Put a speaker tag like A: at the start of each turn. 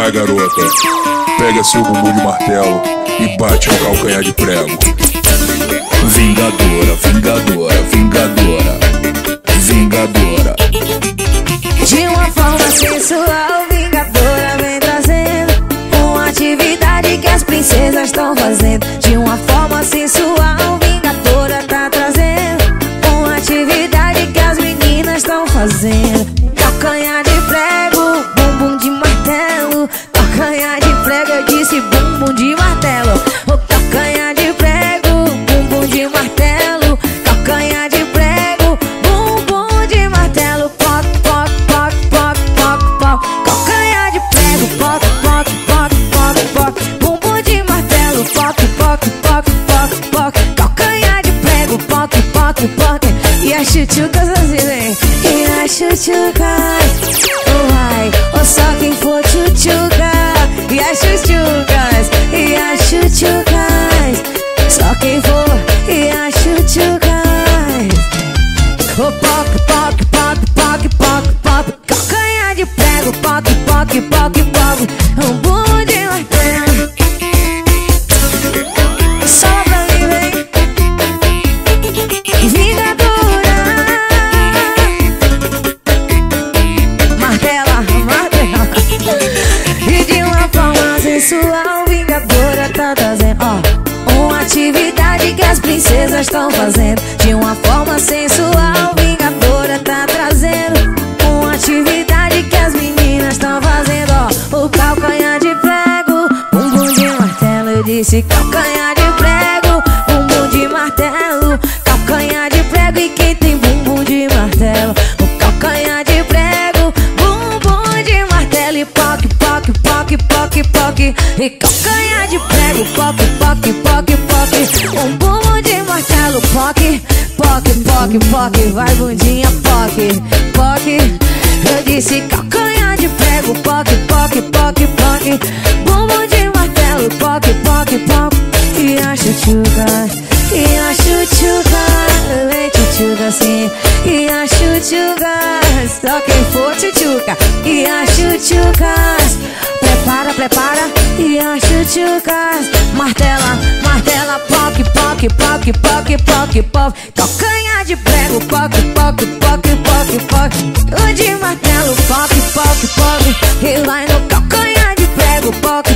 A: Vai, garota, pega seu bumbum de martelo e bate no calcanhar de prego.
B: Vingadora, vingadora, vingadora, vingadora.
C: De uma forma sensual, vingadora vem trazendo uma atividade que as princesas estão fazendo. De uma forma sensual, vingadora tá trazendo uma atividade que as meninas estão fazendo. Calcanhar de prego, bumbum de martelo. Calcanhar de prego, eu disse bumbum de martelo. O calcanhar de prego, bumbum de martelo. Calcanhar de prego, bumbum de martelo. Poc, poc, poc, poc, poc, poc. Calcanhar de prego, poc, poc, poc, poc, poc. Bumbum de martelo, poc, poc, poc, poc, poc. Calcanhar de prego, poc, poc, poc. E as chuchucas assim, vem. E as chuchucas, oh ai, ou só quem for chuchuca. E as chuchucas, e as chuchucas, só quem for, e as chuchucas. O poc, poc, poc, poc, poc, poc. Calcanhar de prego, poc, poc, poc, poc. Um bumbum de martelo. Só pra mim, vem. Vingadora. Martela, martela. E de uma forma sensual, vingadora tá trazendo, ó, uma atividade que as princesas estão fazendo. De uma forma sensual, vingadora tá trazendo uma atividade que as meninas estão fazendo, ó. O calcanhar de prego, bumbum de martelo. Eu disse calcanhar de prego, bumbum de martelo. Calcanhar de prego e quem tem bumbum de martelo. O calcanhar de prego, bumbum de martelo. E poc, poc, poc, poc, poc. E calcanhar de prego, poc, poc, poc, poc. Um bumbum de martelo, poc, poc, poc, poc. Vai bundinha, poc, poc. Eu disse calcanhar de prego, poc, poc, poc, poc. Bumbum de martelo, poc, poc, poc. E a chuchuca, e a chuchuca. Vem chuchuca assim. E a chuchuca, só quem for chuchuca. E a chuchucas, prepara, prepara. E as chuchucas, martela, martela, poc, poc, poc, poc, poc, poc. Calcanhar de prego, poc, poc, poc, poc, poc. O de martelo, poc, poc, poc. E vai no calcanhar de prego, poc,